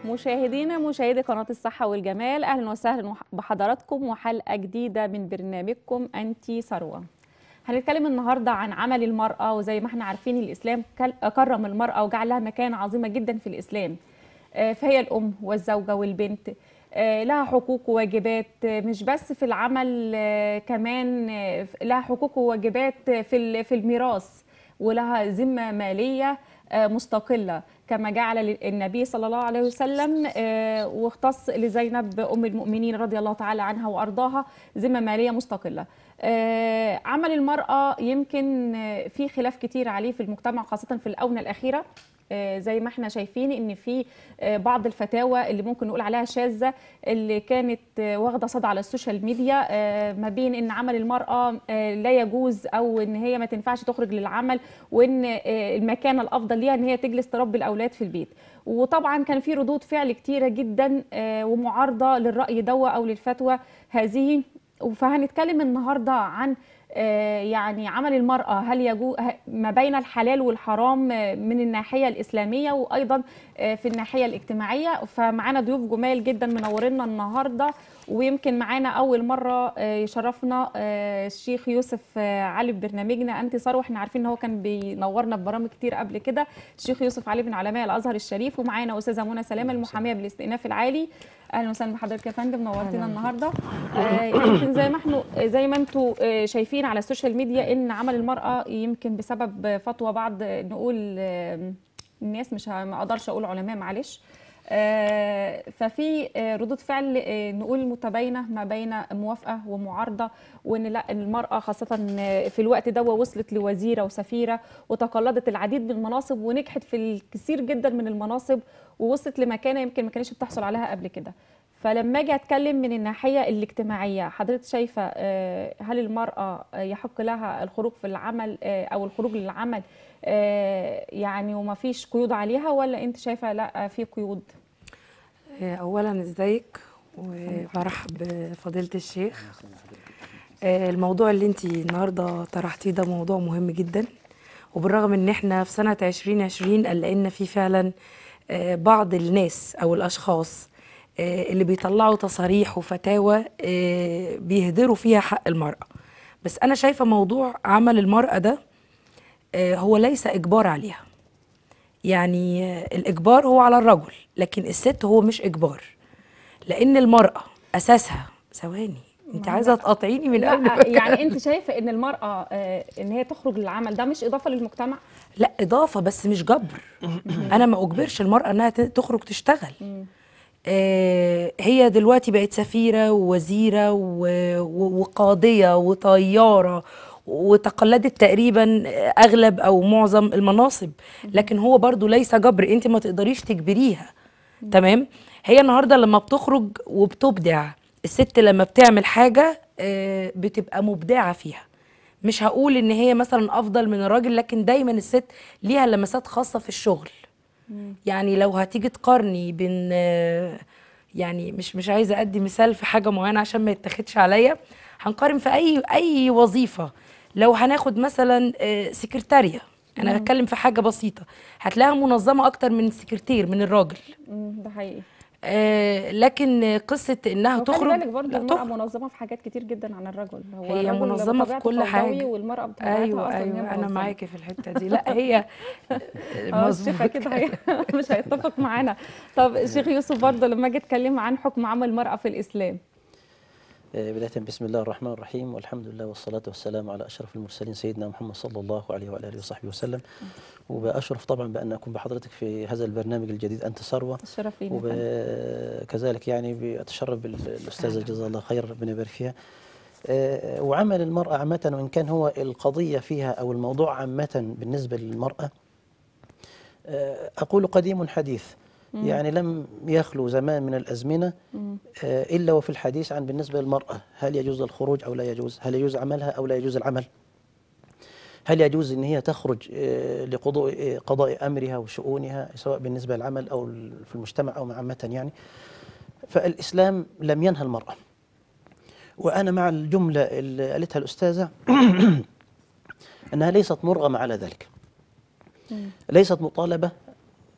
مشاهدي قناة الصحة والجمال، أهلا وسهلا بحضراتكم وحلقة جديدة من برنامجكم أنتِ ثروة. هنتكلم النهاردة عن عمل المرأة، وزي ما احنا عارفين الإسلام كرم المرأة وجعل لها مكانة عظيمة جدا في الإسلام. فهي الأم والزوجة والبنت، لها حقوق وواجبات، مش بس في العمل، كمان لها حقوق وواجبات في الميراث، ولها ذمة مالية مستقلة كما جعل النبي صلى الله عليه وسلم، واختص لزينب أم المؤمنين رضي الله تعالى عنها وأرضاها ذمة مالية مستقلة. عمل المرأة يمكن في خلاف كتير عليه في المجتمع، خاصة في الآونة الأخيرة. زي ما احنا شايفين ان في بعض الفتاوى اللي ممكن نقول عليها شاذة، اللي كانت واخده صدى على السوشيال ميديا، ما بين ان عمل المرأة لا يجوز، او ان هي ما تنفعش تخرج للعمل، وان المكانه الافضل ليها ان هي تجلس تربي الاولاد في البيت. وطبعا كان في ردود فعل كتيره جدا ومعارضه للراي دوا او للفتوى هذه. فهنتكلم النهارده عن يعني عمل المرأة، هل يجوز ما بين الحلال والحرام من الناحية الإسلامية، وأيضا في الناحية الاجتماعية. فمعانا ضيوف جمال جدا منورنا النهاردة، ويمكن معانا أول مرة يشرفنا الشيخ يوسف علي في برنامجنا أنتِ ثروة. احنا عارفين إن هو كان بينورنا ببرامج كتير قبل كده. الشيخ يوسف علي من علماء الأزهر الشريف، ومعانا أستاذة منى سلامة المحامية بالاستئناف العالي. اهلا وسهلا بحضرتك يا فندم، نورتينا النهارده. يمكن زي ما انتم شايفين على السوشيال ميديا ان عمل المرأة يمكن بسبب فتوى بعض، نقول الناس، ما اقدرش اقول علماء، معلش. ففي ردود فعل نقول متباينه ما بين موافقه ومعارضه، وان لا، المراه خاصه في الوقت ده وصلت لوزيره وسفيره، وتقلدت العديد من المناصب، ونجحت في الكثير جدا من المناصب، ووصلت لمكانه يمكن ما كانتش بتحصل عليها قبل كده. فلما اجي اتكلم من الناحيه الاجتماعيه، حضرتك شايفه هل المراه يحق لها الخروج في العمل او الخروج للعمل يعني وما فيش قيود عليها، ولا انت شايفه لا في قيود؟ اولا ازيك وبرحب بفضيله الشيخ. الموضوع اللي انت النهارده طرحتيه ده موضوع مهم جدا، وبالرغم ان احنا في سنه 2020 لقينا في فعلا بعض الناس او الاشخاص اللي بيطلعوا تصاريح وفتاوى بيهدروا فيها حق المرأة. بس انا شايفه موضوع عمل المرأة ده هو ليس اجبار عليها. يعني الإجبار هو على الرجل، لكن الست هو مش إجبار، لأن المرأة أساسها ثواني. أنت عايزة تقاطعيني من قبل لا يعني أنت شايفة إن المرأة إن هي تخرج للعمل ده مش إضافة للمجتمع؟ لا، إضافة بس مش جبر. أنا ما أجبرش المرأة إنها تخرج تشتغل. هي دلوقتي بقت سفيرة ووزيرة وقاضية وطيارة، وتقلدت تقريبا اغلب او معظم المناصب، لكن هو برضو ليس جبر، انت ما تقدريش تجبريها. تمام. هي النهارده لما بتخرج وبتبدع، الست لما بتعمل حاجه بتبقى مبدعه فيها. مش هقول ان هي مثلا افضل من الراجل، لكن دايما الست ليها لمسات خاصه في الشغل. يعني لو هتيجي تقارني بين يعني مش عايزه ادي مثال في حاجه معينه عشان ما يتاخدش عليا، هنقارن في اي وظيفه. لو هناخد مثلا سكرتاريه، انا بتكلم في حاجه بسيطه، هتلاقيها منظمه اكتر من السكرتير من الراجل. ده حقيقي. لكن قصه انها تخرج، خلي بالك برضه المرأة منظمة في حاجات كتير جدا عن الرجل. هو هي الرجل منظمه في كل حاجه، والمرأة بطبيعتها ايوه اصلا هي ايوه منظمة. انا معاكي في الحته دي. لا هي الشيخ اكيد مش هيتفق معانا. طب الشيخ يوسف برضه لما اجي اتكلم عن حكم عمل المرأة في الاسلام. بداية بسم الله الرحمن الرحيم، والحمد لله والصلاة والسلام على أشرف المرسلين سيدنا محمد صلى الله عليه وعلى آله وصحبه وسلم. وبأشرف طبعا بأن أكون بحضرتك في هذا البرنامج الجديد أنت ثروة. الشرف لينا. وكذلك يعني بأتشرف بالأستاذة جزاها الله خير، ربنا يبارك فيها. وعمل المرأة عامة، وإن كان هو القضية فيها أو الموضوع عامة بالنسبة للمرأة، أقول قديم حديث. يعني لم يخلو زمان من الأزمنة إلا وفي الحديث عن بالنسبة للمرأة، هل يجوز الخروج أو لا يجوز؟ هل يجوز عملها أو لا يجوز العمل؟ هل يجوز أن هي تخرج لقضاء أمرها وشؤونها، سواء بالنسبة للعمل أو في المجتمع أو عامة يعني؟ فالإسلام لم ينهى المرأة. وأنا مع الجملة اللي قالتها الأستاذة أنها ليست مرغمة على ذلك، ليست مطالبة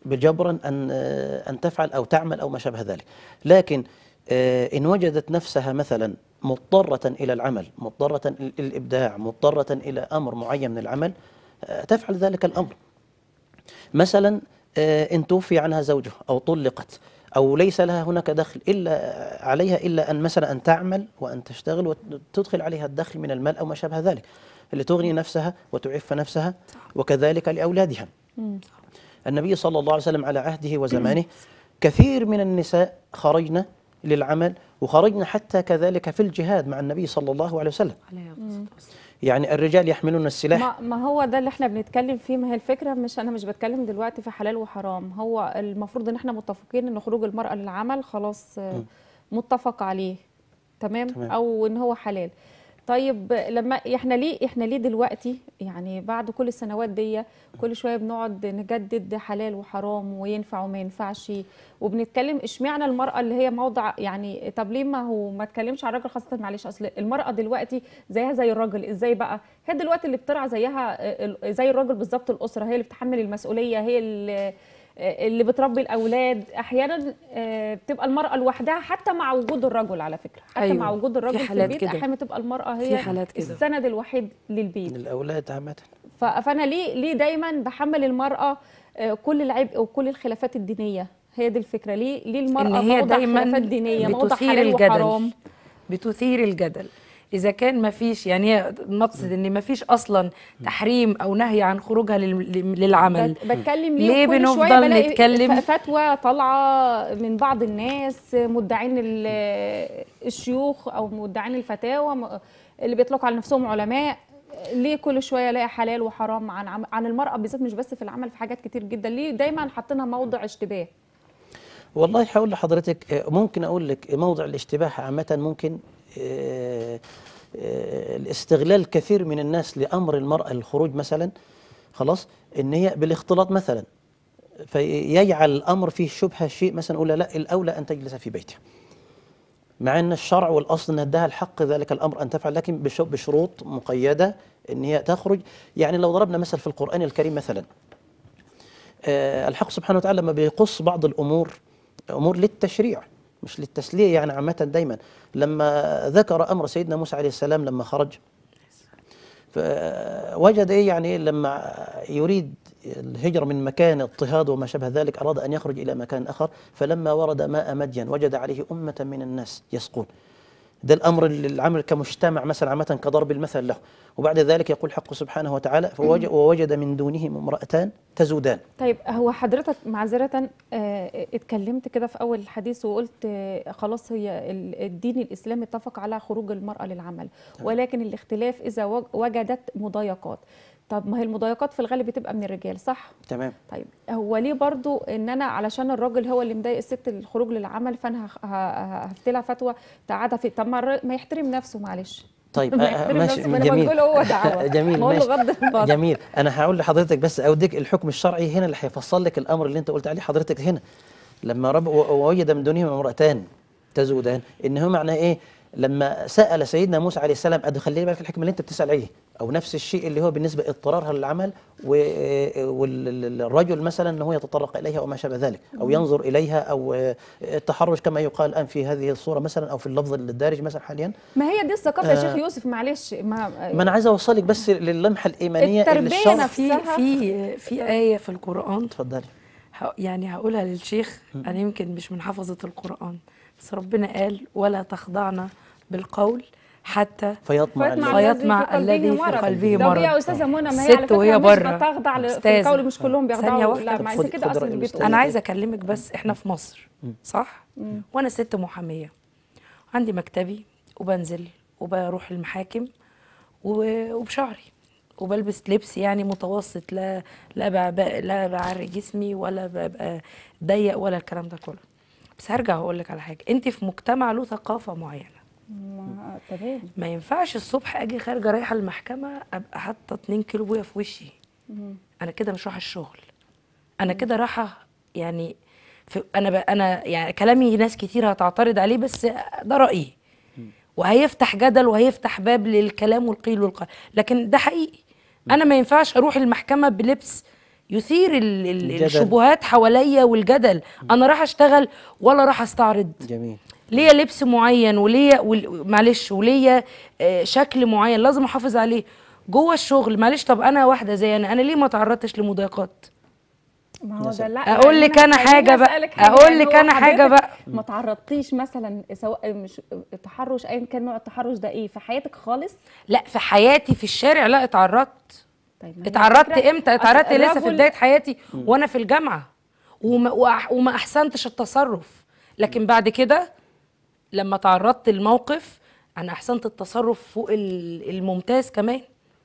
بجبرا أن تفعل أو تعمل أو ما شابه ذلك. لكن إن وجدت نفسها مثلا مضطرة إلى العمل، مضطرة إلى الإبداع، مضطرة إلى أمر معين من العمل، تفعل ذلك الأمر. مثلا إن توفي عنها زوجها أو طلقت أو ليس لها هناك دخل عليها إلا أن مثلا أن تعمل وأن تشتغل وتدخل عليها الدخل من المال أو ما شابه ذلك لتغني نفسها وتعف نفسها، وكذلك لأولادها. النبي صلى الله عليه وسلم على عهده وزمانه كثير من النساء خرجن للعمل، وخرجن حتى كذلك في الجهاد مع النبي صلى الله عليه وسلم. يعني الرجال يحملون السلاح. ما هو ده اللي احنا بنتكلم فيه. ما هي الفكره، انا مش بتكلم دلوقتي في حلال وحرام. هو المفروض ان احنا متفقين ان خروج المراه للعمل خلاص متفق عليه، تمام. او ان هو حلال. طيب لما احنا ليه دلوقتي يعني بعد كل السنوات دي كل شويه بنقعد نجدد حلال وحرام وينفع وما ينفعش، وبنتكلم اشمعنى المراه اللي هي موضع يعني؟ طب ليه ما اتكلمش على الراجل خاصه؟ معلش، اصل المراه دلوقتي زيها زي الراجل. ازاي بقى؟ هي دلوقتي اللي بترعى زيها زي الراجل بالظبط الاسره، هي اللي بتحمل المسؤوليه، هي اللي بتربي الاولاد. احيانا بتبقى المراه لوحدها حتى مع وجود الرجل، على فكره حتى أيوة. مع وجود الرجل في البيت كده. احيانا تبقى المراه هي السند الوحيد للبيت للاولاد عامه. فانا ليه دايما بحمل المراه كل العبء وكل الخلافات الدينيه؟ هي دي الفكره. ليه المراه موضع خلافات دينيه، موضع حلال وحرام، بتثير الجدل. إذا كان ما فيش، يعني نقصد إن ما فيش أصلا تحريم أو نهي عن خروجها للعمل، بتكلم ليه كل شوية بنفضل نتكلم؟ فتوى طالعة من بعض الناس مدعين الشيوخ أو مدعين الفتاوى اللي بيطلقوا على نفسهم علماء. ليه كل شوية الاقي حلال وحرام عن المرأة بالذات، مش بس في العمل، في حاجات كتير جدا؟ ليه دايما حاطينها موضع اشتباه؟ والله هقول لحضرتك، ممكن أقول لك موضع الاشتباه عامة ممكن الاستغلال كثير من الناس لأمر المرأة الخروج مثلا، خلاص، إن هي بالاختلاط مثلا، فيجعل الأمر فيه شبهة شيء مثلا، يقول لا الأولى أن تجلس في بيتها، مع أن الشرع والأصل نداها الحق ذلك الأمر أن تفعل، لكن بشروط مقيدة إن هي تخرج. يعني لو ضربنا مثل في القرآن الكريم مثلا، الحق سبحانه وتعالى لما بيقص بعض الأمور للتشريع مش للتسلية يعني عامة، دايما لما ذكر أمر سيدنا موسى عليه السلام لما خرج، فوجد يعني لما يريد الهجرة من مكان اضطهاد وما شابه ذلك، أراد أن يخرج إلى مكان آخر، فلما ورد ماء مدين وجد عليه أمة من الناس يسقون. ده الأمر اللي العمل كمجتمع مثلا عامة كضرب المثل له. وبعد ذلك يقول حق سبحانه وتعالى ووجد من دونهم امرأتان تزودان. طيب هو حضرتك معذرة اتكلمت كده في أول الحديث وقلت خلاص هي الدين الإسلامي اتفق على خروج المرأة للعمل، ولكن الاختلاف إذا وجدت مضايقات. طب ما هي المضايقات في الغالب بتبقى من الرجال، صح؟ تمام. طيب هو ليه برضو ان انا علشان الراجل هو اللي مضايق الست الخروج للعمل فانا هفتلها فتوى تقعدها في؟ طب ما يحترم نفسه، معلش. طيب ماشي، جميل. هو دعوه جميل، ماشي. جميل. انا هقول لحضرتك بس اوديك الحكم الشرعي هنا اللي هيفصل لك الامر اللي انت قلت عليه حضرتك هنا. لما رب ووجد من دونهم امرأتان تزودان، ان هو معناه ايه؟ لما سأل سيدنا موسى عليه السلام، خلي بالك الحكمة اللي انت بتسأل عليه، او نفس الشيء اللي هو بالنسبة اضطرارها للعمل والرجل مثلا انه يتطرق اليها وما شابه ذلك، او ينظر اليها، او التحرش كما يقال الان في هذه الصورة مثلا، او في اللفظ الدارج مثلا حاليا. ما هي دي الثقافة يا شيخ يوسف، معلش. ما انا عايز اوصلك بس للمحة الإيمانية التربية اللي نفسها. في آية في القرآن، اتفضلي. يعني هقولها للشيخ، أنا يمكن مش من حفظة القرآن، بس ربنا قال ولا تخضعنا بالقول حتى فيطمع الذي في قلبه مرض. طب يا استاذه منى، ما هي على فكره مش بتخضع في القول، مش كلهم بيخضعوا. لا ما هي كده اصل اللي انا عايزه اكلمك بس احنا في مصر، صح؟ وانا ست محاميه، عندي مكتبي وبنزل وبروح المحاكم وبشعري وبلبس لبس يعني متوسط، لا بعري جسمي ولا ببقى ضيق ولا الكلام ده كله. بس هرجع هقول لك على حاجه، انت في مجتمع له ثقافه معينه. تمام. ما ينفعش الصبح اجي خارجه رايحه المحكمه ابقى حاطه 2 كيلو بويه في وشي. انا كده مش رايحه الشغل، انا كده رايحه يعني انا يعني كلامي ناس كتير هتعترض عليه، بس ده رايي وهيفتح جدل وهيفتح باب للكلام والقيل والقال، لكن ده حقيقي. انا ما ينفعش اروح المحكمه بلبس يثير الجدل. الشبهات حواليا والجدل. انا راح اشتغل ولا راح استعرض؟ جميل. ليا لبس معين وليا معلش وليا شكل معين لازم احافظ عليه جوه الشغل. معلش طب انا واحده زي انا ليه ما تعرضتش لمضايقات؟ ما هو ده لا اقول لك انا حاجه بقى، اقول لك انا حاجه بقى. ما تعرضتيش مثلا سواء مش تحرش ايا كان نوع التحرش ده ايه في حياتك خالص؟ لا في حياتي في الشارع لا اتعرضت. طيب ما هي اتعرضت الفكرة امتى؟ اتعرضت أصل لسه في الرجل بدايه حياتي وانا في الجامعه وما احسنتش التصرف. لكن بعد كده لما تعرضت للموقف انا احسنت التصرف فوق الممتاز كمان.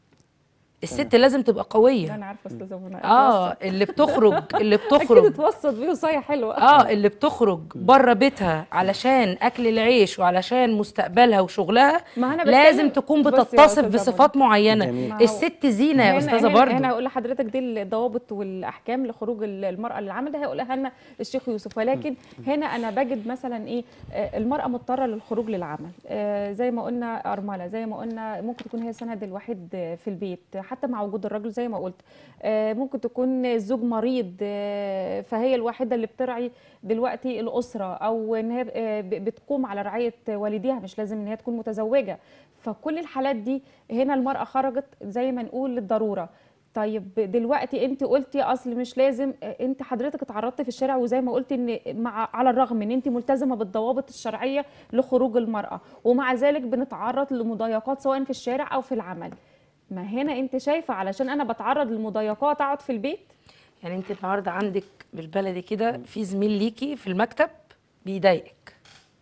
الست لازم تبقى ده قويه. انا عارفه استاذه منى اللي بتخرج اكيد اتوسط بيه وصايه حلوه. اللي بتخرج بره بيتها علشان اكل العيش وعلشان مستقبلها وشغلها ما أنا لازم بتكلم. تكون بصي يا بتتصف أستاذة بصفات معينه. جميل. ما هو الست زينه يا استاذه برضه. هنا هقول لحضرتك دي الضوابط والاحكام لخروج المراه للعمل، ده هيقولها لنا الشيخ يوسف. ولكن هنا انا بجد مثلا ايه، المراه مضطره للخروج للعمل، زي ما قلنا ارمله، زي ما قلنا ممكن تكون هي السند الوحيد في البيت حتى مع وجود الرجل زي ما قلت. ممكن تكون الزوج مريض، فهي الوحيده اللي بترعي دلوقتي الاسره، او ان هي بتقوم على رعايه والديها، مش لازم ان هي تكون متزوجه. فكل الحالات دي هنا المرأة خرجت زي ما نقول للضرورة. طيب دلوقتي انت قلتي اصل مش لازم، انت حضرتك اتعرضتي في الشارع وزي ما قلتي ان على الرغم ان انت ملتزمة بالضوابط الشرعية لخروج المرأة، ومع ذلك بنتعرض لمضايقات سواء في الشارع او في العمل. ما هنا انت شايفة علشان انا بتعرض للمضايقات اقعد في البيت؟ يعني انت النهارده عندك بالبلدي كده في زميل ليكي في المكتب بيضايقك.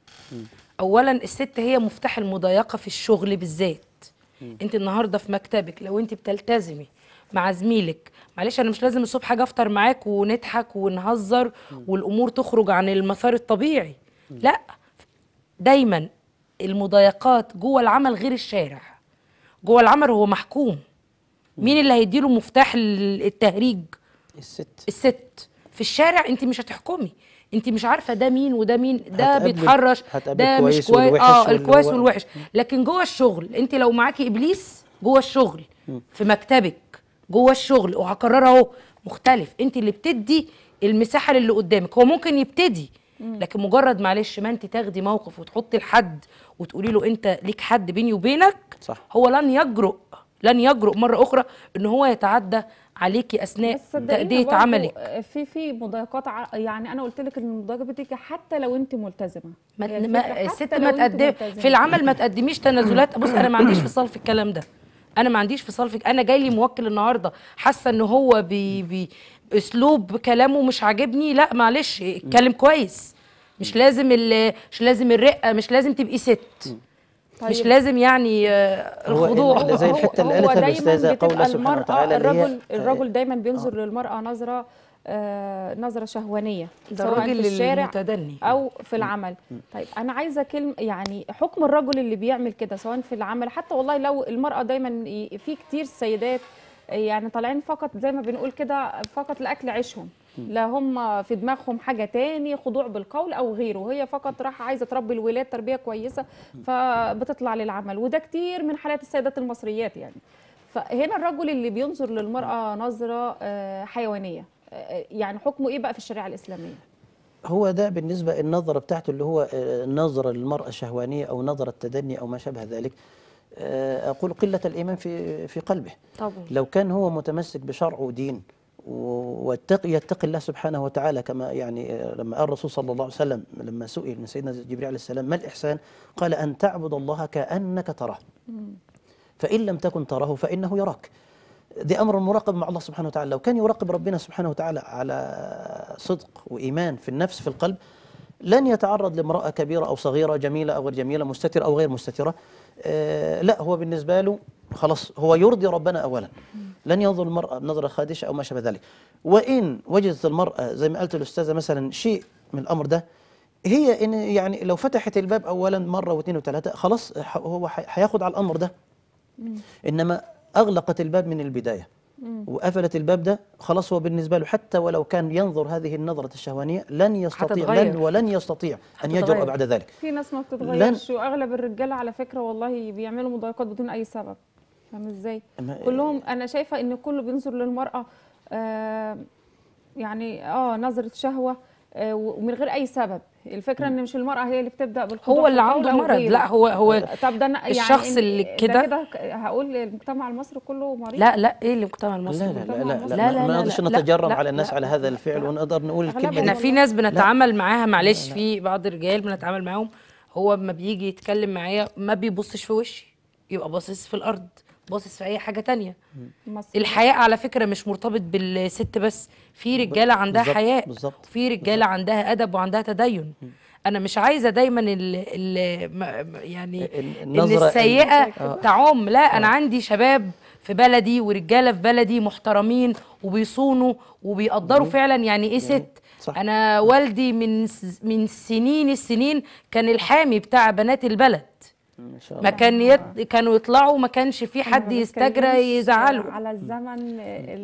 اولا الست هي مفتاح المضايقه في الشغل بالذات. انت النهارده في مكتبك لو انت بتلتزمي مع زميلك، معلش انا مش لازم الصبح اجي افطر معاك ونضحك ونهزر والامور تخرج عن المسار الطبيعي. لا، دايما المضايقات جوه العمل غير الشارع. جوه العمل هو محكوم. مين اللي هيديله مفتاح التهريج؟ الست. في الشارع انت مش هتحكمي، انت مش عارفه ده مين وده مين، ده بيتحرش، ده مش كويس، الكويس والوحش. لكن جوه الشغل انت لو معاكي ابليس جوه الشغل في مكتبك جوه الشغل، وهكررها اهو، مختلف. انت اللي بتدي المساحه للي قدامك. هو ممكن يبتدي، لكن مجرد معلش ما انت تاخدي موقف وتحطي الحد وتقولي له انت ليك حد بيني وبينك، صح. هو لن يجرؤ مره اخرى ان هو يتعدى عليكي اثناء تأدية عملك. في مضايقات يعني انا قلت لك ان المضايقه بتيجي حتى لو انت ملتزمه. الست ما تقدم في العمل، ما تقدميش تنازلات. بص انا ما عنديش فصال في الكلام ده، انا ما عنديش فصال في. انا جاي لي موكل النهارده حاسه ان هو اسلوب كلامه مش عاجبني، لا معلش اتكلم كويس. مش لازم الرقه، مش لازم تبقي ست. طيب. مش لازم يعني الخضوع. هو زي الحته اللي قالتها الاستاذه قولها سبحانه وتعالى. الرجل دايما بينظر للمراه نظره شهوانيه سواء في الشارع المتدني او في العمل. طيب انا عايزه كلمه، يعني حكم الرجل اللي بيعمل كده سواء في العمل حتى، والله لو المراه دايما في كتير سيدات يعني طالعين فقط زي ما بنقول كده فقط لاكل عيشهم، لا هم في دماغهم حاجه تاني، خضوع بالقول او غيره، هي فقط راح عايزه تربي الولاد تربيه كويسه فبتطلع للعمل. وده كتير من حالات السيدات المصريات يعني. فهنا الرجل اللي بينظر للمراه نظره حيوانيه، يعني حكمه ايه بقى في الشريعه الاسلاميه؟ هو ده بالنسبه النظره بتاعته اللي هو النظره للمراه شهوانيه او نظره تدني او ما شابه ذلك. اقول قله الايمان في قلبه. طبعا. لو كان هو متمسك بشرع ودين ويتقي الله سبحانه وتعالى، كما يعني لما قال الرسول صلى الله عليه وسلم لما سئل من سيدنا جبريل عليه السلام ما الإحسان؟ قال أن تعبد الله كأنك تراه فإن لم تكن تراه فإنه يراك. دي أمر مراقب مع الله سبحانه وتعالى. لو كان يراقب ربنا سبحانه وتعالى على صدق وإيمان في النفس في القلب لن يتعرض لامرأة كبيرة أو صغيرة، جميلة أو غير جميلة، مستترة أو غير مستترة. لا، هو بالنسبة له خلاص هو يرضي ربنا أولا، لن ينظر المرأة بنظرة خادشة أو ما شابه ذلك. وإن وجدت المرأة زي ما قالت الأستاذة مثلا شيء من الأمر ده، هي إن يعني لو فتحت الباب أولا مرة واثنين وثلاثة خلاص هو هياخد على الأمر ده. إنما أغلقت الباب من البداية وقفلت الباب ده، خلاص هو بالنسبة له حتى ولو كان ينظر هذه النظرة الشهوانية لن يستطيع ولن يستطيع أن يجرؤ بعد ذلك. في ناس ما بتتغيرش، وأغلب الرجالة على فكرة والله بيعملوا مضايقات بدون أي سبب. فاهم ازاي؟ كلهم انا شايفه ان كله بينظر للمراه يعني نظرة شهوة ومن غير أي سبب. الفكرة إن مش المرأة هي اللي بتبدأ بالخضوع هو اللي في عنده القول أو مرض، غيره. لا هو طب ده يعني الشخص اللي ده كده. هقول المجتمع المصري كله مريض. لا ايه اللي المجتمع المصري لا لا كله؟ لا لا لا, لا ما لا نقدرش لا لا نتجرم لا على الناس لا على هذا الفعل لا. ونقدر نقول الكلمة أغلبهم دي. احنا في ناس لا بنتعامل معاها، معلش، لا. في بعض الرجال بنتعامل معاهم، هو اما بيجي يتكلم معايا ما بيبصش في وشي، يبقى باصص في الارض، باصص في اي حاجه تانية. مصري. الحياء على فكره مش مرتبط بالست بس، في رجاله عندها بالظبط حياء، بالظبط وفي رجاله عندها ادب وعندها تدين. انا مش عايزه دايما يعني ان النظرة السيئه تعم، لا، انا آه. عندي شباب في بلدي ورجاله في بلدي محترمين وبيصونوا وبيقدروا جميل. فعلا يعني ايه جميل. ست. صح. انا والدي من سنين السنين كان الحامي بتاع بنات البلد، ما شاء ما الله. كانوا يطلعوا، ما كانش في إحنا حد ما يستجرى بنتكلمش يزعله. على الزمن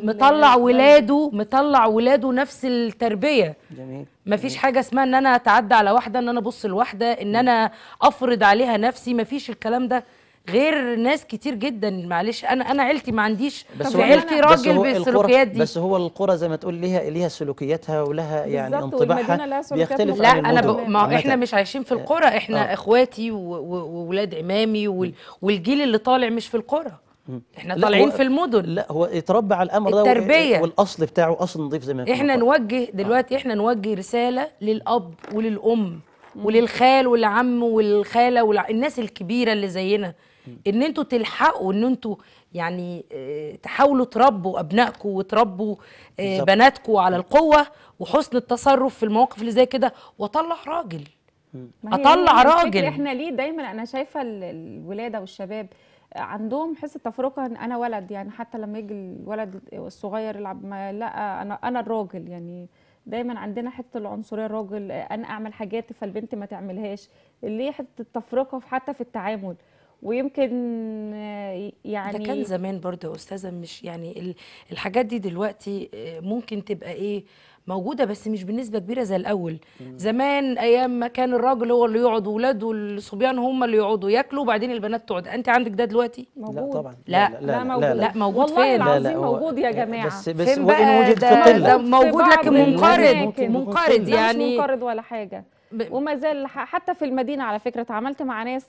مطلع ولاده نفس التربيه. جميل. مفيش حاجه اسمها ان انا اتعدى على واحده، ان انا ابص لواحده، ان انا افرض عليها نفسي، مفيش الكلام ده. غير ناس كتير جدا، معلش، انا عيلتي ما عنديش في عيلتي راجل بالسلوكيات دي. بس هو القرى زي ما تقول ليها سلوكياتها ولها يعني بالظبط، والمدينة لها انطباعها سلوكيات بيختلف لا عن انا المدن ما عامة. احنا مش عايشين في القرى، احنا اخواتي وولاد عمامي والجيل اللي طالع مش في القرى، احنا لا طالعين هو في المدن. لا هو يتربى على الامر ده التربية. والاصل بتاعه اصل نظيف زي ما يكون احنا قال. نوجه دلوقتي، احنا نوجه رسالة للأب وللأم وللخال والعم والخالة الناس الكبيرة اللي زينا، ان انتوا تلحقوا، ان انتوا يعني تحاولوا تربوا ابنائكم وتربوا بالظبط. بناتكم على القوة وحسن التصرف في المواقف اللي زي كده، واطلع راجل، ما هي اطلع الفكرة راجل. احنا ليه دايما انا شايفه الولاده والشباب عندهم حس التفرقه ان انا ولد، يعني حتى لما يجي الولد الصغير يلعب ما لا انا الراجل، يعني دايما عندنا حته العنصريه، الراجل انا اعمل حاجات فالبنت ما تعملهاش، اللي هي حته التفرقه حتى في التعامل. ويمكن يعني ده كان زمان برضه يا استاذه، مش يعني الحاجات دي دلوقتي ممكن تبقى ايه موجوده، بس مش بنسبه كبيره زي الاول. زمان ايام ما كان الراجل هو اللي يقعد وولاده الصبيان هم اللي يقعدوا ياكلوا وبعدين البنات تقعد. انت عندك ده دلوقتي؟ موجود. لا طبعا. لا لا موجود. لا. لا موجود والله فين؟ العظيم هو موجود يا جماعه. بس فين وإن بقى؟ وجد في ده قلة. موجود في لكن بعض منقرض، الأماكن. منقرض ده مش يعني. منقرض ولا حاجه. وما زال حتى في المدينه على فكره اتعاملت مع ناس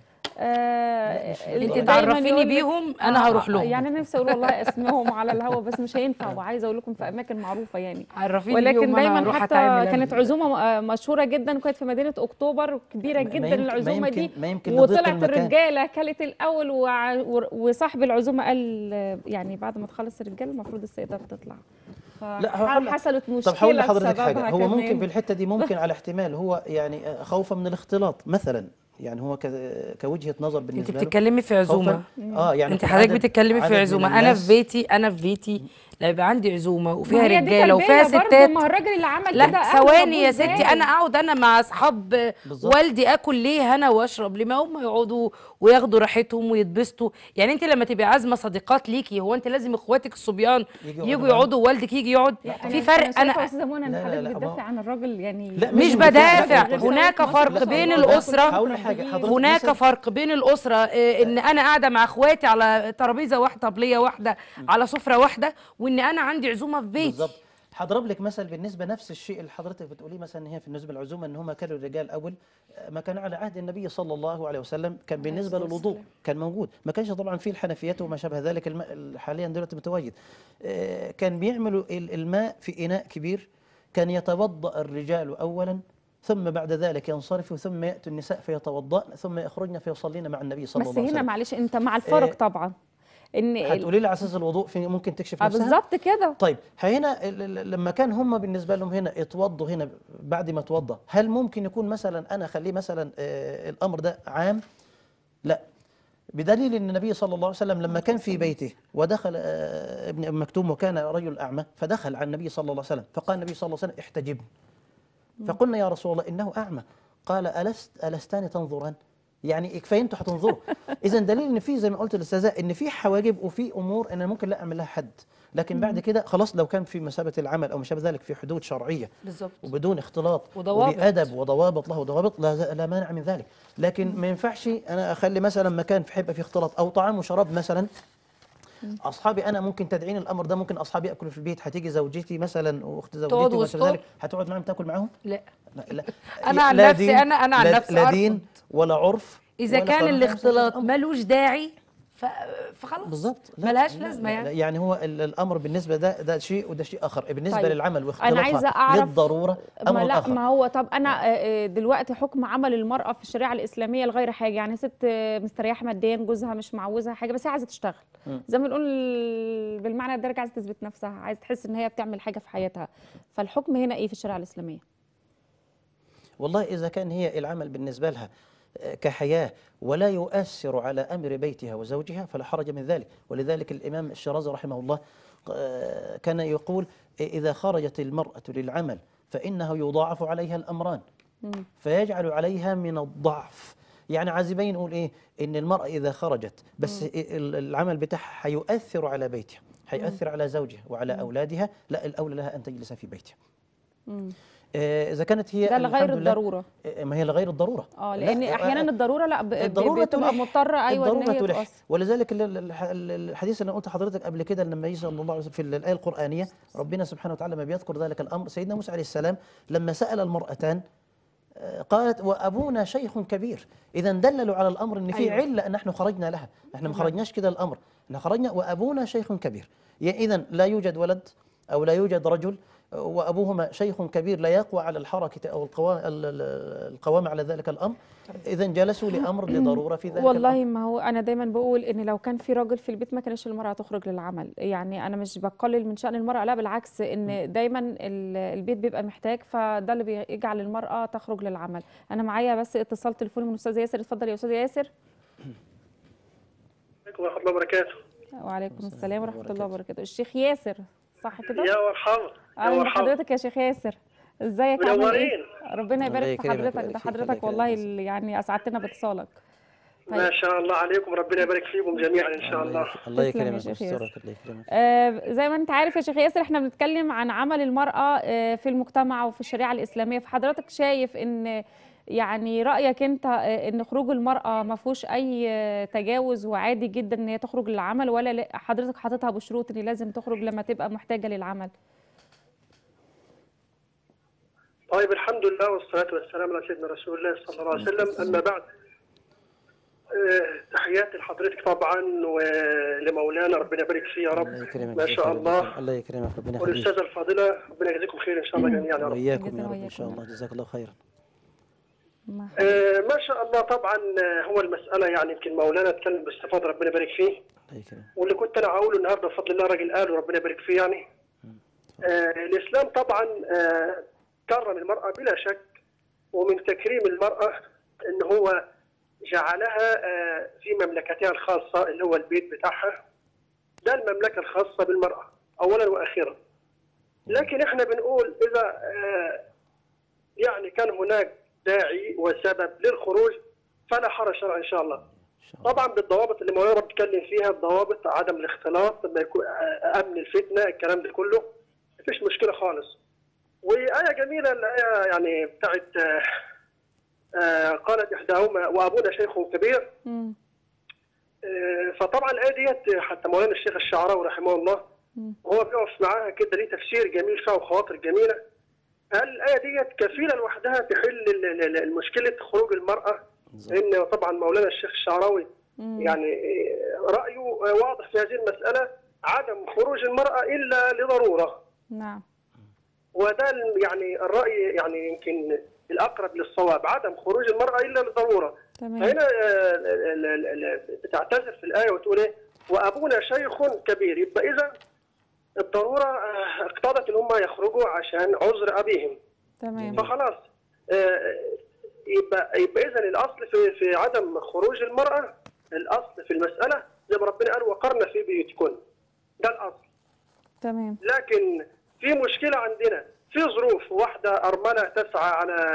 انت دايما تعرفيني يقول لك بيهم انا هروح لهم. يعني نفسي اقول والله اسمهم على الهوا بس مش هينفع، وعايزه اقول لكم في اماكن معروفه يعني. عرفيني ولكن بيهم، انا دايما هروح حتى اتعامل. كانت عزومه مشهوره جدا، وكانت في مدينه اكتوبر كبيره جدا العزومه دي، ما يمكن لضيق وطلعت المكان. الرجاله كلت الاول وصاحب العزومه قال يعني بعد ما تخلص الرجاله المفروض السيدات تطلع. لا حصلت مشكله. طب هقول لحضرتك حاجه، بسببها هو كمان. ممكن في الحته دي ممكن على احتمال هو يعني خوفا من الاختلاط مثلا، يعني هو كوجهه نظر انت بالنسبه له. بتتكلمي في عزومه، يعني انت حضرتك بتتكلمي في عزومه، انا في بيتي لما يبقى عندي عزومه وفيها ما هي دي رجاله وفيها تربية برضه، ستات. ما هو الراجل اللي عمل كده لا أهله ثواني ربوه يا ستي، إزاي؟ انا اقعد انا مع اصحاب والدي اكل ليه انا واشرب ليه؟ ما هم يقعدوا وياخدوا راحتهم ويتبسطوا. يعني انت لما تبقي عازمه صديقات ليكي، هو انت لازم اخواتك الصبيان يجوا يقعدوا ووالدك يجي يقعد؟ في فرق. انا شايفه استاذه منى ان حضرتك بتدافع عن الراجل، يعني لا مش بدافع، هناك فرق بين الاسره، هناك فرق بين الاسره ان انا قاعده مع اخواتي على ترابيزه واحده، طبليه واحده، على سفره واحده، وان انا عندي عزومه في بيتي. بالظبط. هضرب لك مثل بالنسبه نفس الشيء اللي حضرتك بتقوليه، مثلا هي في بالنسبه للعزومه ان هم كانوا الرجال اول ما كان على عهد النبي صلى الله عليه وسلم، كان بالنسبه للوضوء كان موجود، ما كانش طبعا في الحنفيات وما شابه ذلك، الماء حاليا دلوقتي متواجد. كان بيعملوا الماء في اناء كبير، كان يتوضا الرجال اولا ثم بعد ذلك ينصرفوا، ثم ياتوا النساء فيتوضأن ثم يخرجن فيصلين مع النبي صلى الله عليه وسلم. بس هنا معلش انت مع الفرق طبعا، ان هتقولي لي على اساس الوضوء في ممكن تكشف نفسها بالظبط كده. طيب هنا لما كان هم بالنسبه لهم هنا اتوضوا هنا بعد ما توضى، هل ممكن يكون مثلا انا اخليه مثلا الامر ده عام؟ لا، بدليل ان النبي صلى الله عليه وسلم لما كان في بيته ودخل ابن ام مكتوم وكان رجل اعمى، فدخل على النبي صلى الله عليه وسلم فقال النبي صلى الله عليه وسلم احتجبني، فقلنا يا رسول الله انه اعمى، قال الستان تنظران؟ يعني كفايه انتوا هتنظروا. اذا دليل ان في زي ما قلت للاستاذه ان في حواجب وفي امور انا ممكن لا اعمل لها حد، لكن بعد كده خلاص لو كان في مثابه العمل او ما شابه ذلك في حدود شرعيه بالظبط وبدون اختلاط وضوابط وبادب وضوابط، له ضوابط لا مانع من ذلك. لكن ما ينفعش انا اخلي مثلا مكان في حبه في اختلاط او طعام وشراب مثلا اصحابي انا ممكن تدعين الامر ده، ممكن اصحابي ياكلوا في البيت، هتيجي زوجتي مثلا واخت زوجتي تقعد وما شابه وسطهم؟ ذلك، هتقعد معاهم تاكل معاهم؟ لا. لا لا. انا عن لا نفسي دين، انا عن نفسي لا ارفض. دين ولا عرف اذا ولا كان صراحة الاختلاط أمر. ملوش داعي فخلاص بالظبط. ملهاش لا لازمه لا يعني. لا، يعني هو الامر بالنسبه ده شيء وده شيء اخر، بالنسبه طيب للعمل انا واختلاطها عايزه اعرف، للضروره ما امر لا اخر. ما هو طب انا دلوقتي حكم عمل المراه في الشريعه الاسلاميه لغير حاجه، يعني ست مستريحه ماديا، جوزها مش معوزها حاجه، بس هي عايزه تشتغل زي ما بنقول بالمعنى الدارج، عايزه تثبت نفسها، عايزه تحس ان هي بتعمل حاجه في حياتها، فالحكم هنا ايه في الشريعه الاسلاميه؟ والله إذا كان هي العمل بالنسبة لها كحياة ولا يؤثر على أمر بيتها وزوجها فلا حرج من ذلك. ولذلك الإمام الشيرازي رحمه الله كان يقول إذا خرجت المرأة للعمل فإنه يضاعف عليها الأمران فيجعل عليها من الضعف. يعني عايزين نقول إيه؟ إن المرأة إذا خرجت بس العمل بتاعها هيؤثر على بيتها، هيؤثر على زوجها وعلى أولادها، لا، الأولى لها أن تجلس في بيتها. إذا كانت هي ده لغير الحمد لله الضروره. ما هي لغير الضروره. لان احيانا الضروره لا الضروره بتبقى تلح، مضطره ايوه ان الضروره هي تلح. تؤثر. ولذلك الحديث اللي قلت لحضرتك قبل كده لما يجي صلى الله عليه وسلم في الايه القرانيه ربنا سبحانه وتعالى ما بيذكر ذلك الامر، سيدنا موسى عليه السلام لما سال المرأتان قالت وابونا شيخ كبير، اذا دللوا على الامر ان في عله ان احنا خرجنا لها، احنا ما خرجناش كده الامر، احنا خرجنا وابونا شيخ كبير، اذا لا يوجد ولد او لا يوجد رجل وابوهما شيخ كبير لا يقوى على الحركه او القوام على ذلك الامر، اذا جلسوا لامر لضروره في ذلك والله الامر. ما هو انا دايما بقول ان لو كان في راجل في البيت ما كانش المراه تخرج للعمل، يعني انا مش بقلل من شأن المراه، لا بالعكس، ان دايما البيت بيبقى محتاج، فده اللي بيجعل المراه تخرج للعمل. انا معايا بس اتصال تليفوني من استاذ ياسر، اتفضل يا استاذ ياسر. عليكم ورحمة الله وبركاته. وعليكم السلام ورحمه الله وبركاته. الشيخ ياسر صح كده؟ يا مرحبا. اهلا بحضرتك يا شيخ ياسر، ازيك عامل ايه؟ منورين. ربنا الله يبارك في يكرمك حضرتك، ده ويبارك فيك. الله حضرتك والله يكرمك. يعني اسعدتنا باتصالك. ما شاء الله عليكم، ربنا يبارك فيكم جميعا ان شاء الله. الله تسلم يا يكرمك شيخ ويسترك. ياسر. الله يكرمك. زي ما انت عارف يا شيخ ياسر، احنا بنتكلم عن عمل المرأة في المجتمع وفي الشريعة الإسلامية، فحضرتك شايف ان يعني رأيك انت ان خروج المرأة ما فيهوش اي تجاوز وعادي جدا ان هي تخرج للعمل، ولا حضرتك حاططها بشروط ان لازم تخرج لما تبقى محتاجة للعمل؟ طيب الحمد لله والصلاة والسلام على سيدنا رسول الله صلى الله عليه وسلم. أما بعد، تحياتي لحضرتك طبعا ولمولانا ربنا يبارك فيه يا رب. الله يكرمك. ما شاء الله. الله يكرمك ربنا يخليك. والأستاذة الفاضلة ربنا يجزيكم خير إن شاء الله جميعا يا رب. وإياكم يا رب إن شاء الله. جزاك الله خيرا. ما شاء الله. طبعا هو المسألة يعني يمكن مولانا اتكلم باستفاضة ربنا يبارك فيه. الله يكرمك. واللي كنت أنا أقوله النهارده بفضل الله راجل قال وربنا يبارك فيه يعني. الإسلام طبعا كرم المرأة بلا شك، ومن تكريم المرأة إن هو جعلها في مملكتها الخاصة اللي هو البيت بتاعها، ده المملكة الخاصة بالمرأة أولا وأخيرا. لكن إحنا بنقول إذا يعني كان هناك داعي وسبب للخروج فلا حرج شرعا إن شاء الله. طبعا بالضوابط اللي مولانا بيتكلم فيها، الضوابط عدم الاختلاط، لما يكون أمن الفتنة، الكلام ده كله مفيش مشكلة خالص. وآية جميلة الآية يعني بتاعت قالت إحداهما وأبونا شيخ كبير. فطبعا الآية ديت حتى مولانا الشيخ الشعراوي رحمه الله هو بيقف معاها كده ليه تفسير جميل فيها وخواطر جميلة. قال الآية ديت كفيلة لوحدها تحل مشكلة خروج المرأة، لأن طبعا مولانا الشيخ الشعراوي يعني رأيه واضح في هذه المسألة، عدم خروج المرأة إلا لضرورة. نعم. وده يعني الرأي يعني يمكن الأقرب للصواب، عدم خروج المرأة إلا لضرورة. فهنا بتعتذر في الآية وتقول إيه؟ وأبونا شيخ كبير، يبقى إذا الضرورة اقتضت إن هم يخرجوا عشان عذر أبيهم. تمام. فخلاص يبقى إذا الأصل في عدم خروج المرأة، الأصل في المسألة زي ما ربنا قال وقرن في بيوتكن، ده الأصل. تمام. لكن في مشكلة عندنا، في ظروف، واحدة أرملة تسعى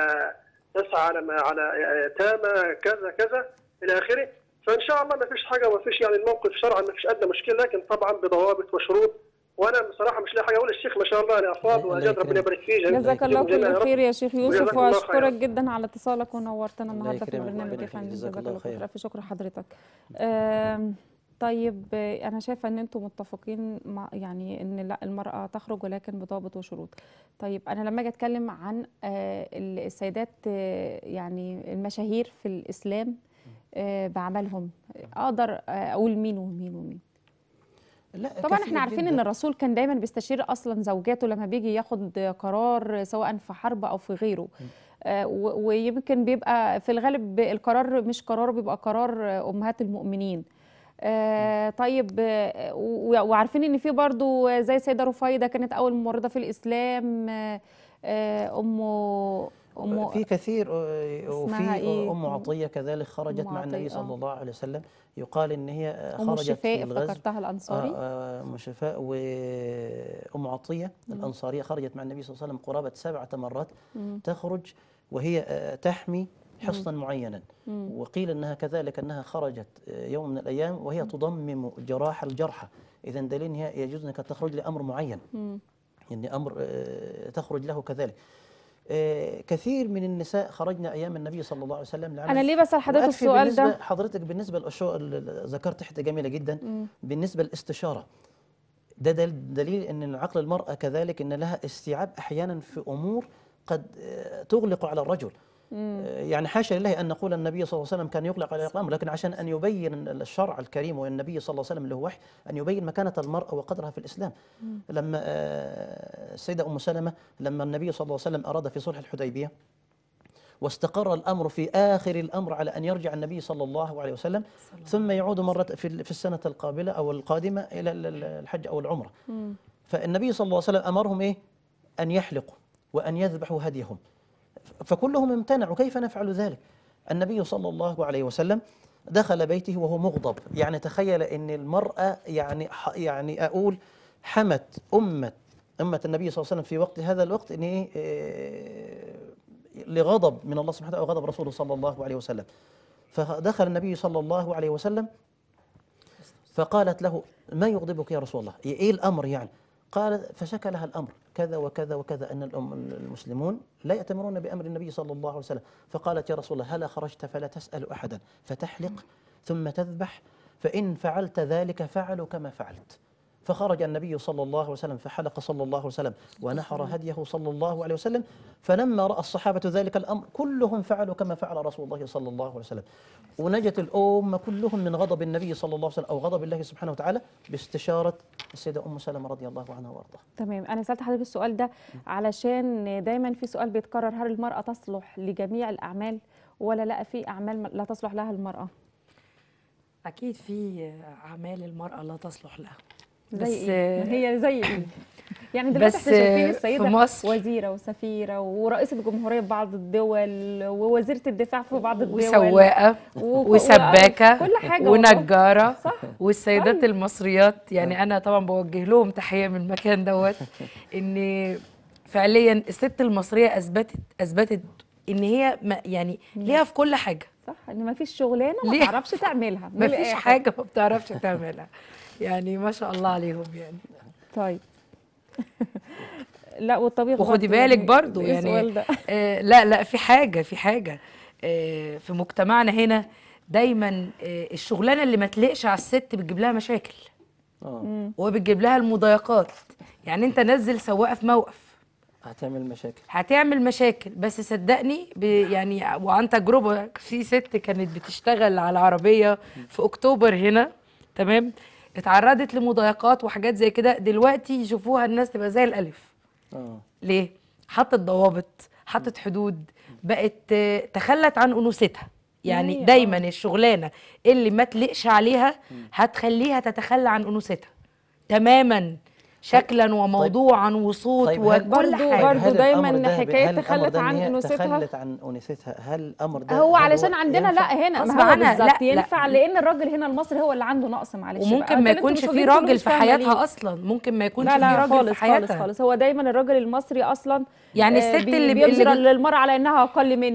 على تامة كذا كذا إلى آخره، فإن شاء الله ما فيش حاجة، ما فيش يعني الموقف شرعا ما فيش أدنى مشكلة، لكن طبعا بضوابط وشروط. وأنا بصراحة مش لاقي حاجة أقول. الشيخ ما شاء الله يعني أفاض وأجاد، ربنا يبارك فيه. جزاك الله كل خير يا شيخ يوسف، وجزاكم الله وأشكرك خيرا. جدا على اتصالك ونورتنا الله النهارده في يكرمك البرنامج وربنا يا فندم. يخليك. جزاك جزاك الله الله خيرا. خير، ألف شكر حضرتك. طيب انا شايفه ان انتم متفقين مع يعني ان لا المراه تخرج ولكن بضوابط وشروط. طيب انا لما اجي اتكلم عن السيدات يعني المشاهير في الاسلام بعملهم، اقدر اقول مين ومين ومين؟ لا طبعا كثير احنا عارفين جدا. ان الرسول كان دايما بيستشير اصلا زوجاته لما بيجي ياخد قرار سواء في حرب او في غيره. ويمكن بيبقى في الغالب القرار مش قراره، بيبقى قرار امهات المؤمنين. طيب وعارفين ان في برضو زي السيده رفيده كانت اول ممرضه في الاسلام. ام في كثير اسمها وفي ايه؟ أم عطية كذلك خرجت ام مع النبي عطيه. صلى الله عليه وسلم، يقال إن هي ام خرجت في الشفاء الغزو. افتكرتها الانصاري. أم شفاء وأم عطية الأنصارية خرجت مع النبي صلى الله عليه وسلم قرابة 7 مرات. تخرج وهي تحمي حصنا معينا، وقيل أنها كذلك أنها خرجت يوم من الأيام وهي تضمم جراح الجرحى. إذا دليل هي يجوز أنك تخرج لأمر معين، يعني أمر تخرج له كذلك. كثير من النساء خرجنا ايام النبي صلى الله عليه وسلم لعمل. انا ليه بسال حضرتك وأكفي السؤال بالنسبه ده؟ حضرتك بالنسبه للاشياء اللي ذكرت حته جميله جدا. بالنسبه للاستشاره، ده دليل ان عقل المراه كذلك ان لها استيعاب احيانا في امور قد تغلق على الرجل. يعني حاشا لله ان نقول النبي صلى الله عليه وسلم كان يغلق على الامر، لكن عشان ان يبين الشرع الكريم والنبي صلى الله عليه وسلم له وحي ان يبين مكانه المراه وقدرها في الاسلام. لما السيده ام سلمه لما النبي صلى الله عليه وسلم اراد في صلح الحديبيه واستقر الامر في اخر الامر على ان يرجع النبي صلى الله عليه وسلم ثم يعود مره في السنه القابله او القادمه الى الحج او العمره. فالنبي صلى الله عليه وسلم امرهم ايه؟ ان يحلقوا وان يذبحوا هديهم، فكلهم امتنعوا. كيف نفعل ذلك؟ النبي صلى الله عليه وسلم دخل بيته وهو مغضب. يعني تخيل ان المراه يعني اقول حمت امه النبي صلى الله عليه وسلم في وقت هذا الوقت ان لغضب من الله سبحانه وتعالى وغضب رسوله صلى الله عليه وسلم. فدخل النبي صلى الله عليه وسلم فقالت له: ما يغضبك يا رسول الله؟ ايه الامر يعني؟ قال فشكى لها الامر كذا وكذا وكذا، ان المسلمون لا يأتمرون بامر النبي صلى الله عليه وسلم. فقالت: يا رسول الله هلا خرجت فلا تسأل احدا فتحلق ثم تذبح، فان فعلت ذلك فعلوا كما فعلت. فخرج النبي صلى الله عليه وسلم فحلق صلى الله عليه وسلم ونحر هديه صلى الله عليه وسلم. فلما رأى الصحابة ذلك الأمر كلهم فعلوا كما فعل رسول الله صلى الله عليه وسلم، ونجت الأمة كلهم من غضب النبي صلى الله عليه وسلم أو غضب الله سبحانه وتعالى باستشارة السيدة أم سلمة رضي الله عنها وارضاها. تمام. أنا سألت حضرتك السؤال ده علشان دايما في سؤال بيتكرر: هل المرأة تصلح لجميع الأعمال ولا لا في أعمال لا تصلح لها المرأة؟ اكيد في اعمال المراه لا تصلح لها، زي إيه؟ هي زي إيه؟ يعني دلوقتي بس احنا شايفين في السيدة مصر وزيرة وسفيرة ورئيسة جمهورية في بعض الدول ووزيرة الدفاع في بعض الدول وسواقه وسباكه كل حاجة ونجاره صح. والسيدات طيب. المصريات، يعني انا طبعا بوجه لهم تحيه من المكان دوت ان فعليا الست المصريه اثبتت ان هي يعني ليها في كل حاجه. صح، ان ما فيش شغلانه ما ليه؟ تعرفش تعملها، ما فيش حاجه ما بتعرفش تعملها، يعني ما شاء الله عليهم يعني. طيب لا والطبيخ وخدي برضه بالك يعني برضو إيه يعني السؤال ده؟ لا في حاجه في مجتمعنا هنا دايما الشغلانه اللي ما تليقش على الست بتجيب لها مشاكل وبتجيب لها المضايقات. يعني انت نزل سواقه في موقف هتعمل مشاكل، بس صدقني يعني وعن تجربه في ست كانت بتشتغل على عربيه في اكتوبر هنا، تمام، اتعرضت لمضايقات وحاجات زي كده. دلوقتي يشوفوها الناس تبقى زي الالف. ليه؟ حطت ضوابط، حطت حدود، بقت تخلت عن انوثتها. يعني دايما الشغلانه اللي ما تلقش عليها هتخليها تتخلى عن انوثتها تماما، شكلا وموضوعا وصوت وكل حاجه. برضه دايما حكايه تخلت عن انوثتها. هل الامر ده هو علشان عندنا لا هنا ما هو بالظبط ينفع لا. لان الراجل هنا المصري هو اللي عنده نقص، معلش وممكن ما يكونش في راجل في حياتها اصلا، ممكن ما يكونش في راجل في حياتها خالص. هو دايما الراجل المصري اصلا يعني الست اللي بينظر للمرأة على انها اقل منه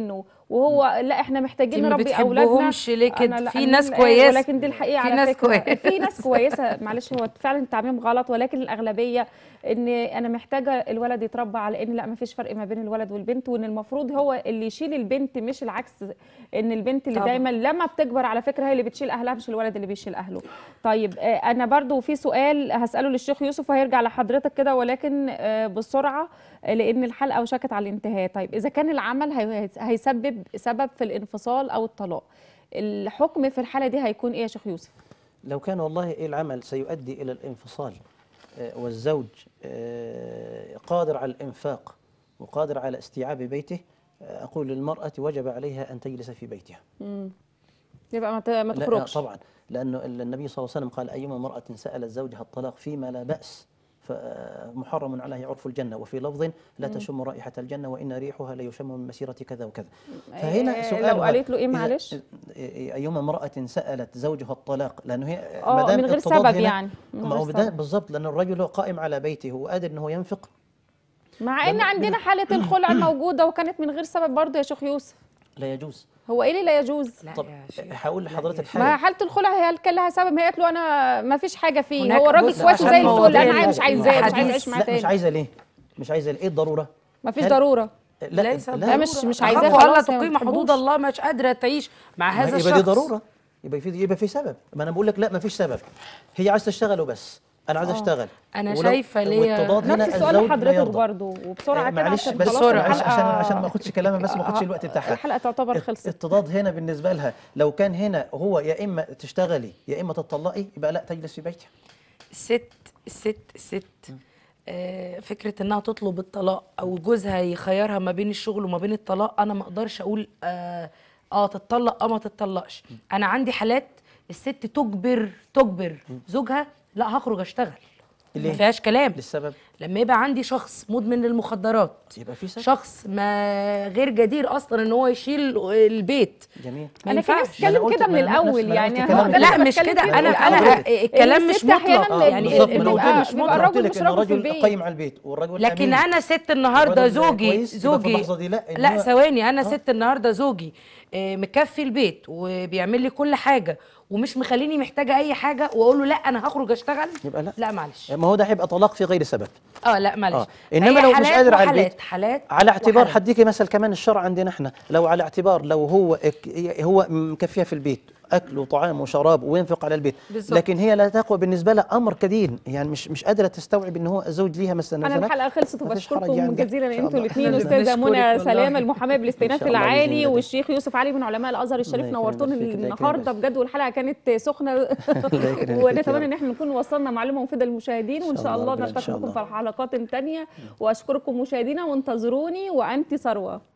وهو لا احنا محتاجين انتي ما نربي اولادنا. بتحبوهمش ليه أنا كده؟ لا، في أنا ناس من- كويسه، ولكن دي الحقيقه في على ناس فكره كويسة. في ناس كويسه، معلش هو فعلا التعميم غلط، ولكن الاغلبيه ان انا محتاجه الولد يتربى على ان لا ما فيش فرق ما بين الولد والبنت، وان المفروض هو اللي يشيل البنت مش العكس، ان البنت اللي طبعا. دايما لما بتكبر على فكره هي اللي بتشيل اهلها مش الولد اللي بيشيل اهله. طيب انا برضو في سؤال هساله للشيخ يوسف وهيرجع لحضرتك كده، ولكن بسرعه لان الحلقه وشكت على الانتهاء. طيب اذا كان العمل هيسبب سبب في الانفصال او الطلاق، الحكم في الحاله دي هيكون ايه يا شيخ يوسف؟ لو كان والله العمل سيؤدي إلى الانفصال والزوج قادر على الإنفاق وقادر على استيعاب بيته، أقول للمرأة وجب عليها أن تجلس في بيتها. يبقى ما لا تخرجش. طبعا، لأنه النبي صلى الله عليه وسلم قال أيما امرأة سألت زوجها الطلاق فيما لا بأس فمحرم عليه عرف الجنة، وفي لفظ لا تشم رائحة الجنة وإن ريحها ليشم من مسيرة كذا وكذا. فهنا سؤال لو قالت له ايه معلش؟ أيما امرأة سألت زوجها الطلاق، لأنه هي من غير سبب يعني، ما هو بالضبط، لأن الرجل هو قائم على بيته وقادر أنه ينفق، مع ان عندنا حاله الخلع موجوده وكانت من غير سبب برضه يا شيخ يوسف. لا يجوز. هو ايه اللي لا يجوز؟ طب هقول لحضرتك ما حاجة. حاله الخلع هي كان لها سبب، هي قالت له انا ما فيش حاجه فيه، هناك هو الراجل بص، كويس عشان وزي الفل، مواضيع انا مش عايزاه، مش عايزه اعيش معاه لا مش تاني. عايزة ليه؟ مش عايزة ليه؟ إيه الضرورة؟ ما فيش هل- ضروره. ليس لا مش عايزاه عايزاه الله خلاص، هي ما تقيم حدود بتحبوش. الله، مش قادره تعيش مع ما هذا يبقى الشخص. دي ضرورة، يبقى في سبب. ما أنا بقول لك لا ما فيش سبب، هي عايزة تشتغل وبس، أنا عايز أشتغل. أنا شايفة ليه والتضاد هنا نفس السؤال الزوج لا لحضرتك يرضى. برضه وبسرعه كده معلش عشان بس خلاص بسرعة، معلش الحلقه عشان ما اخدش كلامها، بس ما اخدش الوقت بتاعها. الحلقه تعتبر خلصت. التضاد هنا بالنسبه لها لو كان هنا هو يا اما تشتغلي يا اما تطلقي، يبقى لا تجلس في بيتها. الست فكرة انها تطلب الطلاق او جوزها يخيرها ما بين الشغل وما بين الطلاق، انا ما اقدرش اقول تتطلق ما تتطلقش. انا عندي حالات الست تجبر زوجها لا هخرج اشتغل، ليه؟ ما فيهاش كلام. للسبب لما يبقى عندي شخص مدمن للمخدرات، يبقى في سبب. شخص ما غير جدير اصلا ان هو يشيل البيت، جميل. ما انا كان ينفعش. ما أنا اتكلم قلت- كده من ما أنا نفس- الاول ما أنا يعني قلت هو كلام. ده اللي لا أنا مش بتكلم كده، فيه من انا الأول. الكلام الست مش أحياناً مطلق، يعني بالظبط، ما أنا بتبقى- قلت لك بيبقى إن الراجل الرجل مش ان راجل في الرجل البيت. قيم على البيت والرجل لكن أمين. انا ست النهارده الولد زوجي كويس، يبقى في اللحظة دي لا، إن لا هو- ثواني، انا ست النهارده زوجي مكفي البيت وبيعمل لي كل حاجه ومش مخليني محتاجه اي حاجه، واقول له لا انا هخرج اشتغل، يبقى لا. لا معلش. ما هو ده هيبقى طلاق في غير سبب. لا معلش. انما هي لو مش حالات قادر على وحالات، البيت، حالات على اعتبار وحالات. هديكي مثل كمان الشرع عندنا احنا، لو على اعتبار لو هو مكفيها في البيت اكل وطعام وشراب وينفق على البيت، بالظبط. لكن هي لا تقوى بالنسبه لها امر كدين، يعني مش قادره تستوعب ان هو زوج ليها مثلا انا الحلقه خلصت مفيش حرج وبشكركم يعني. جزيلا إن شاء انتوا الله. الاثنين، إحنا استاذه بنشكرك منى والله. سلامه المحاماه بالاستئناف إن شاء الله بإذن العالي، الله. والشيخ يوسف علي من علماء الازهر الشريف، الله يكرمك نورتونا فيك، الله النهارده يكرمك. بجد، والحلقه كانت سخنه الله يكرمك فيك يا ونتمنى رب. ان احنا نكون وصلنا معلومه مفيده للمشاهدين، وان إن شاء شاء الله الله ربنا، إن نلتقي شاء بكم الله. في حلقات تانية، واشكركم مشاهدينا وانتظروني وانت ثروه.